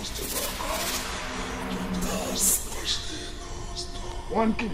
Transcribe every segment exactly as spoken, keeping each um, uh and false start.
One kill.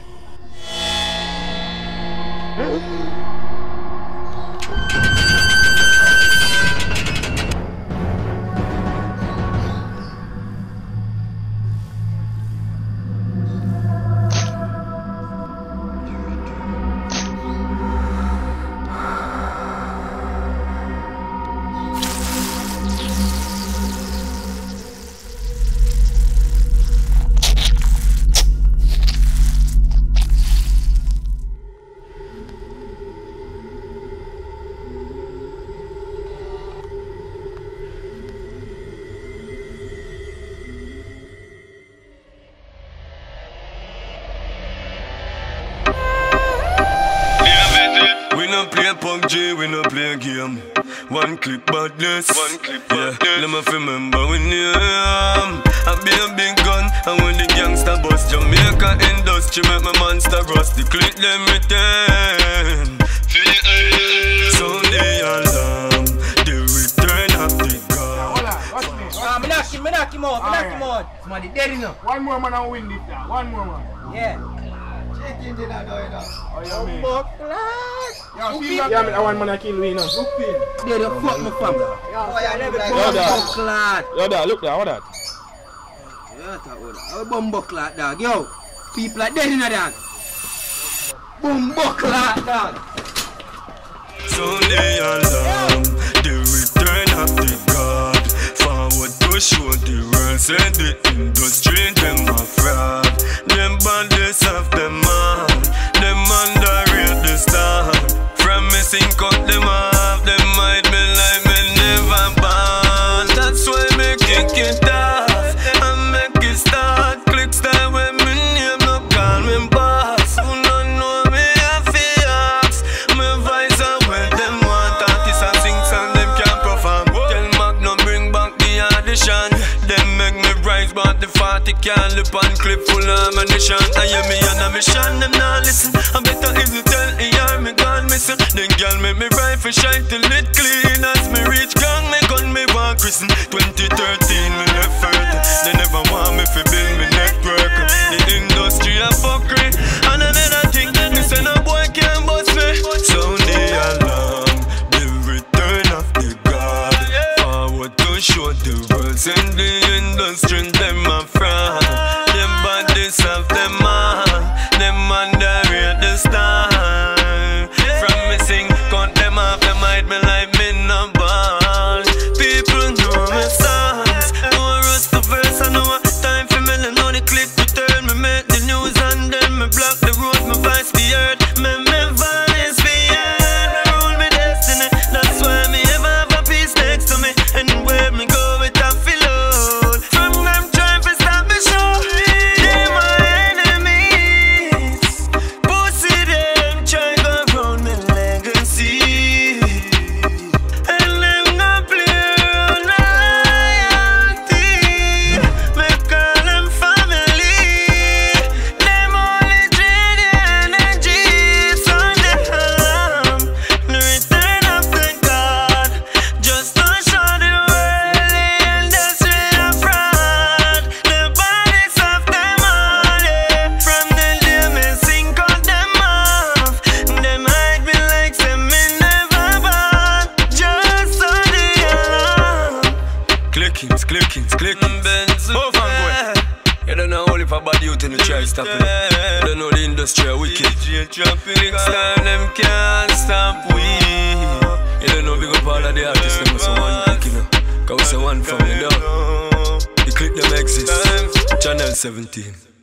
We no play P U B G, we no play game. One clip badness, one clip badness. Yeah, let me remember when you um, I be a big gun, and when the gangster bust Jamaica industry make my monster rust. The click them return. Sound the alarm, the return of the gun. Hold on, watch me. Ah, me knock him, me knock him out, me knock him out. Somebody dead enough. One more man and win this time. One more man. Yeah. Oh, you mean? Yeah, see, yeah, I mean, I want man to kill me now. They don't fuck my family. Oh, yeah, never Yo, dog. clot. Yo, dog, look there, what that? Yeah, that was a bumbo clot, dog. Yo, people are dead in a dog. Bumbo clot, dog. Sound the alarm, the return of the God. Forward to show the world, say the industry, them a fraud. Them bandits of them man, them underrate the star. From me sink out them off, them might be like me never born. That's why me kick it off, and make it start. Click style when me name no call me boss. Who no know me I feel ask. Me voice and when them want artists and sing song them can't perform. Tell Magnum bring back the audition. Them make me rise but the forty can't lip and clip full of ammunition. I hear me on a mission, them not listen. I better easy tell the army gone missing. Then girl make me rifle shine till it clean. As me reach gang, me gun me want christen. Twenty thirteen me left earth. They never want me fi build me network. The industry a fuckery, and another thing me say no boy can't bust me. Sound the alarm, the return of the God. Forward to show the world, send the industry them a fraud. Them bodies of them man, them underrate the star. From me sing, count them off, them might be like me no ball. People know me songs, know I rust the verse, I know what time for me, they know the click return. Me make the news and then me block the road, me vice the earth. Me me vice the earth, me rule me destiny. That's why me ever have a piece next to me, and where me go with a fill. From them trying to stop me show, they my enemies. Pussy them try go round me legacy, and them no play on loyalty. Me call them family, them only drain the energy. Sound the alarm, the return of the God. Just to show the world the industry a fraud. The bodies of them all, yeah. From the day me sink out them off, them hide me like say me never born. Just so the alarm. Clickings, clickings, clickings. Oh, fan boy. You don't know only for bad youth in the try stop it. You don't know the industry are wicked. Next time them can't stop we. You don't know big up all of the artists them so one click, you know. Cause we say one from you know. The click them exist. Channel seventeen.